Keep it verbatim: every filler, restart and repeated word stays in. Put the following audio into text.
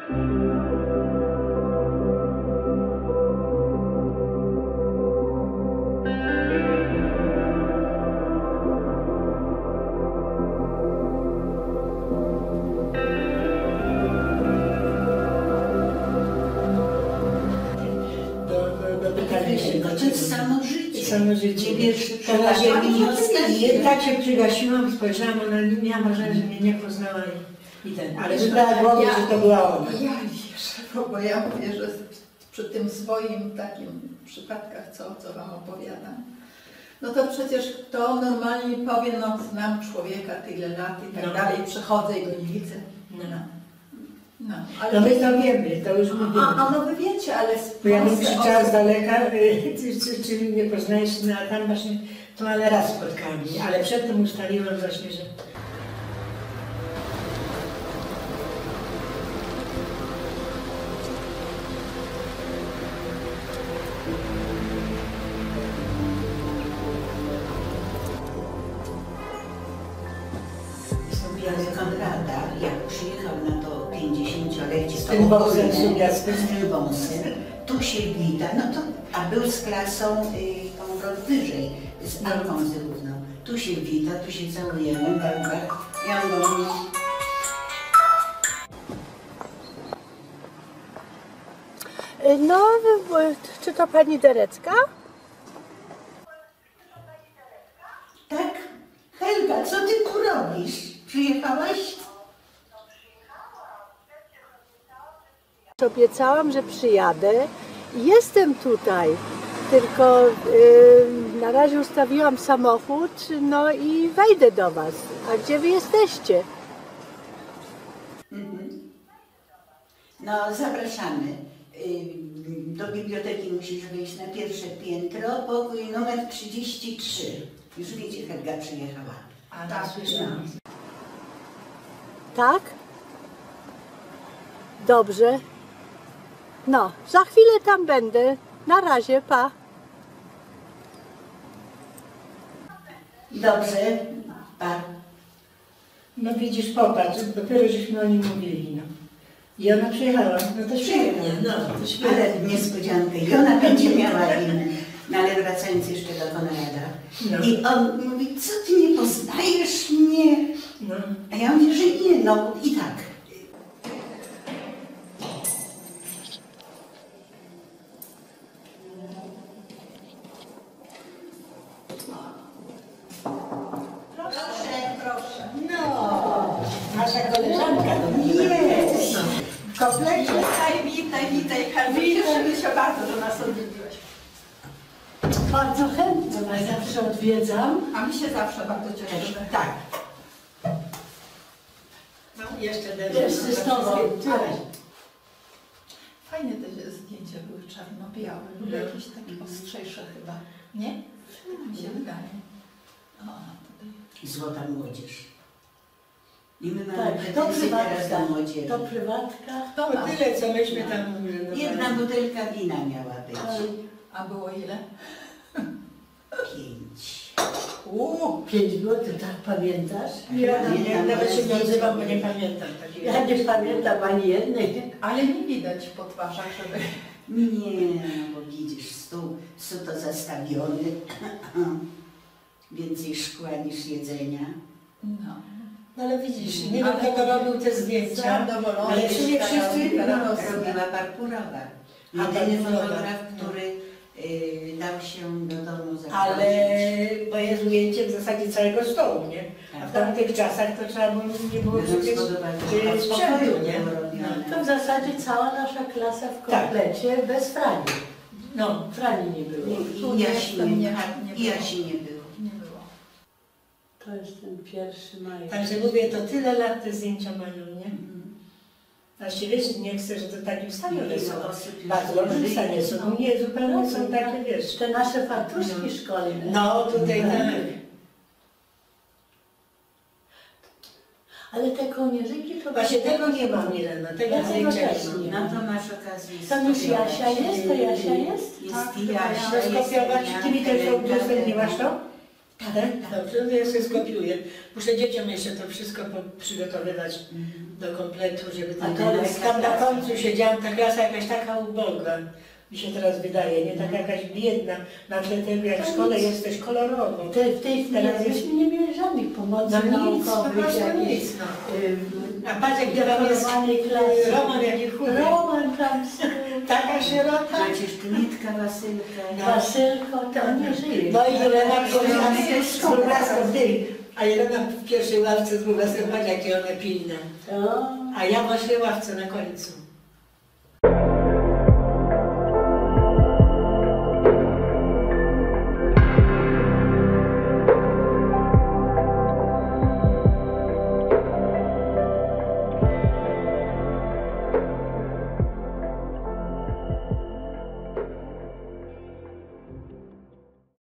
To jest samo życie. Samo życie. Wiersz na ziemi nie ostatnie. Tak się przygasiłam, spojrzałam, ona nie miała marzenia, że mnie nie poznała i, i ten. Ale Wiesz, wybrała głowę, ja- że to była ona. Ja wierzę, bo ja mówię, że przy tym swoim takim przypadkach, co, co wam opowiadam, no to przecież kto normalnie powie, no znam człowieka tyle lat i tak No. dalej, przychodzę i go nie widzę. No. No, To my to wiemy, to już mówimy. A, a no wy wiecie, ale z Bo ja bym Polsce krzyczała z osób- daleka, y, czy, czy, czy nie poznajesz, no a tam właśnie, to ale raz spotkałam mnie, ale przedtem ustaliłam właśnie, że Jan Konrada, jak przyjechał na to pięćdziesięciolecie, z tym wąsem sumiastym. z tym wąsem, tu się wita, no to, a był z klasą y, tą rok wyżej, z Alką Zyrówną. Tu się wita, tu się całujemy, tak, tak. Ja mówię, No, czy to pani Derecka? tak, Helga, co ty tu robisz? Przyjechałaś? Obiecałam, że przyjadę. Jestem tutaj, tylko yy, na razie ustawiłam samochód, no i wejdę do was. A gdzie wy jesteście? No, zapraszamy. Y, Do biblioteki musisz wejść na pierwsze piętro, pokój numer trzydzieści trzy. Już wiecie, Helga przyjechała. A, tak, słyszałam. Tak? Dobrze. No, za chwilę tam będę. Na razie, pa. Dobrze, pa. No widzisz, popatrz, dopiero żeśmy o nim mówili, no. I ona przyjechała, no to świetnie, no, to świetnie. Ale niespodziankę. I ona będzie miała inny. No ale wracając jeszcze do Konrada. No. I on mówi, co ty nie poznajesz mnie? No. A ja mówię, że nie, no i tak. Proszę, proszę. No, nasza koleżanka do mnie. Jest. No. W komplecie. Witaj, witaj, witaj, Helga. Cieszymy się bardzo, że nas odwiedziłeś. Bardzo chętnie, bo ja zawsze odwiedzam. A my się zawsze bardzo cieszymy. Tak. No, jeszcze Jeszcze z tobą. Ale fajne te zdjęcia były czarno-białe, były No. jakieś takie ostrzejsze chyba, nie? Mi się wydaje. O, tutaj. Złota młodzież. I my mamy Tak, to pretensje teraz prywatka. do młodzieży. To prywatka. To ma. O tyle, co myśmy tam urzędowali. Jedna butelka wina miała być. A było ile? Pięć. Uuu, Pięć złotych, tak pamiętasz? Ja, ja nawet się nie odzywam, bo nie pamiętam takiej. Ja nie pamiętam ani jednej. ale nie widać po twarzach, żeby... Nie, no bo widzisz, stół, stół to zastawiony. Więcej szkła niż jedzenia. No. No ale widzisz, nie wiem Ale- kto robił te zdjęcia, Zadowolony ale w sumie jest wszyscy, Karol no, Karolowska. Robiła Parkurowa. A, Jedyny Parkurowa. fotograf, No. który y, dał się do domu zaprosić. ale bo jest ujęcie w zasadzie całego stołu, nie? A w tamtych czasach to trzeba było, nie było przecież y, sprzętu, nie? No. To w zasadzie cała nasza klasa w komplecie bez Frani. No. Frani nie było. Tu I nie Jasi jestem, nie, nie- a- nie i było. Jasi nie było. Nie było. To jest ten pierwszy maj. Także mówię, to tyle lat te zdjęcia mają, nie? Mhm. Właściwie nie chcę, że to takie ustawione Ile są. osób już Bardzo dobrze żyje. stanie są. Nie, zupełnie są takie, wiesz. Te nasze fartuszki szkolne. No, tutaj tak. Ale te kołnierzyki to... Właśnie tego nie mam, Milena, tego Ja tego zdjęcia też nie mam. nie No to masz okazję Tam już skopiować. Jasia jest? To Jasia jest? Jest Tak, i chyba Jasia, ja. jest Skopiować, i ty mi też Helga, udostępniłaś to? Tak, Tak? tak. Dobrze, to ja sobie skopiuję. Muszę dzieciom jeszcze to wszystko po- przygotowywać. Mhm. do kompletu, żeby A ten to tam, jest tam na klasa. końcu siedziała ta klasa jakaś taka uboga. Mi się teraz wydaje, nie taka jakaś biedna, na tle tego jak w szkole jesteś kolorowo. Te, w tej chwili Teraz jest- myśmy nie mieli żadnych pomocy No nic, po naukowych, prostu jakichś nic. No. ym, A patrz jak tam jest dekorowanej klasy. Roman jaki chudy. Roman tam, Taka sierota. Przecież Knitka, Wasylka. Wasylko, to nie żyje. No i Jelena powiedziała jest z Wróblaską, ty. A Jelena w pierwszej ławce z Wróblaską, patrz jakie one pilne. To... A ja w waszej ławce na końcu.